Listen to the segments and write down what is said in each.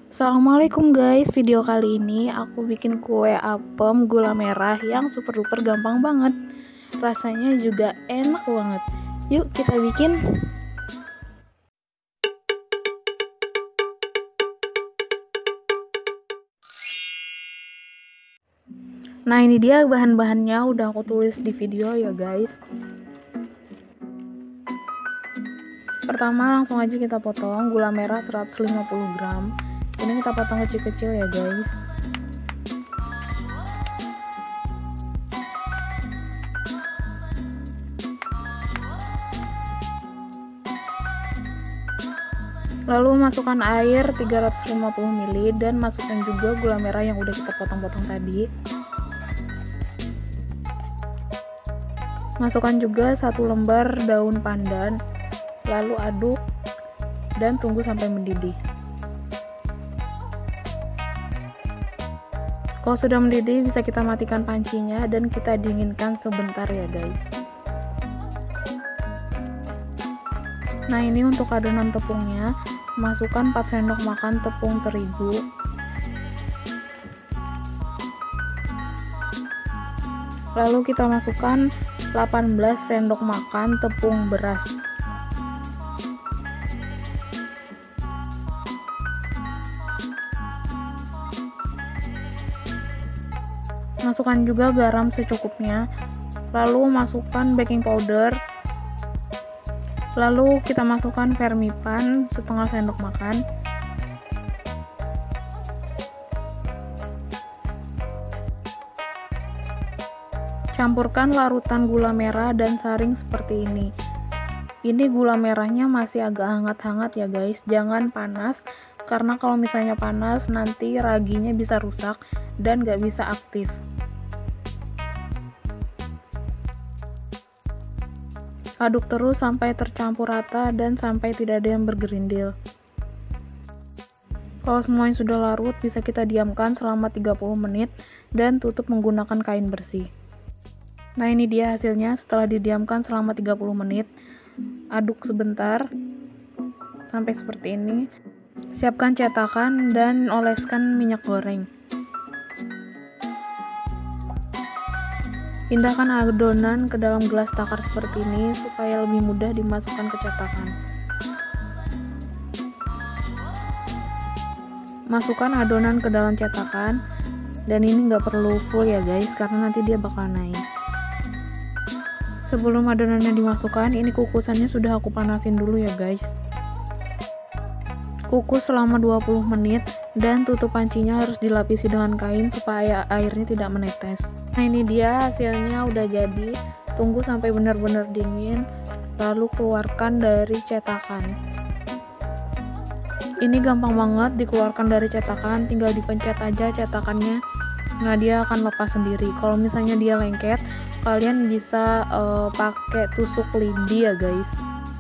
Assalamualaikum guys, video kali ini aku bikin kue apem gula merah yang super duper gampang banget. Rasanya juga enak banget. Yuk kita bikin. Nah ini dia bahan-bahannya, udah aku tulis di video ya guys. Pertama langsung aja kita potong gula merah 150 gram. Ini kita potong kecil-kecil ya guys. Lalu masukkan air 350 ml dan masukkan juga gula merah yang udah kita potong-potong tadi. Masukkan juga 1 lembar daun pandan. Lalu aduk dan tunggu sampai mendidih. Kalau sudah mendidih bisa kita matikan pancinya dan kita dinginkan sebentar ya guys. Nah ini untuk adonan tepungnya, masukkan 4 sendok makan tepung terigu, lalu kita masukkan 18 sendok makan tepung beras. Masukkan juga garam secukupnya, lalu masukkan baking powder, lalu kita masukkan vermipan setengah sendok makan, campurkan larutan gula merah dan saring seperti ini. Ini gula merahnya masih agak hangat-hangat ya guys, jangan panas, karena kalau misalnya panas nanti raginya bisa rusak dan gak bisa aktif. Aduk terus sampai tercampur rata dan sampai tidak ada yang bergerindil. Kalau semuanya sudah larut, bisa kita diamkan selama 30 menit dan tutup menggunakan kain bersih. Nah ini dia hasilnya setelah didiamkan selama 30 menit. Aduk sebentar sampai seperti ini. Siapkan cetakan dan oleskan minyak goreng. Pindahkan adonan ke dalam gelas takar seperti ini supaya lebih mudah dimasukkan ke cetakan. Masukkan adonan ke dalam cetakan, dan ini nggak perlu full ya guys, karena nanti dia bakal naik. Sebelum adonannya dimasukkan, ini kukusannya sudah aku panasin dulu ya guys. Kukus selama 20 menit dan tutup pancinya harus dilapisi dengan kain supaya airnya tidak menetes. Nah ini dia hasilnya udah jadi. Tunggu sampai benar-benar dingin, lalu keluarkan dari cetakan. Ini gampang banget dikeluarkan dari cetakan, tinggal dipencet aja cetakannya. Nah dia akan lepas sendiri. Kalau misalnya dia lengket, kalian bisa pakai tusuk lidi ya guys.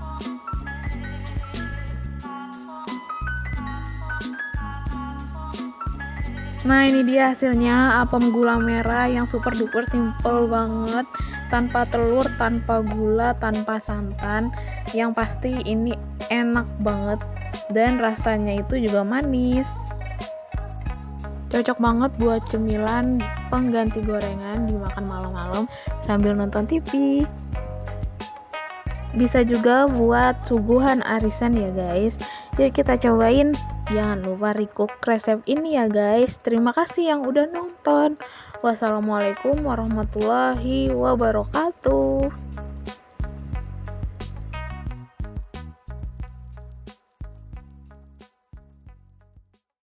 Nah ini dia hasilnya apem gula merah yang super duper simple banget, tanpa telur, tanpa gula, tanpa santan. Yang pasti ini enak banget dan rasanya itu juga manis. Cocok banget buat cemilan pengganti gorengan dimakan malam-malam sambil nonton TV. Bisa juga buat suguhan arisan ya guys. Yuk kita cobain. Jangan lupa recook resep ini ya guys. Terima kasih yang udah nonton. Wassalamualaikum warahmatullahi wabarakatuh.